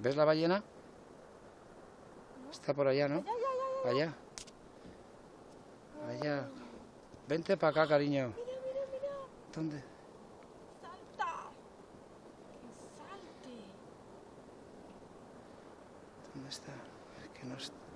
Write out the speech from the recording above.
¿Ves la ballena? Está por allá, ¿no? Allá. Allá. Vente para acá, cariño. Mira, mira, mira. ¿Dónde? Salta. Que salte. ¿Dónde está? Que no está.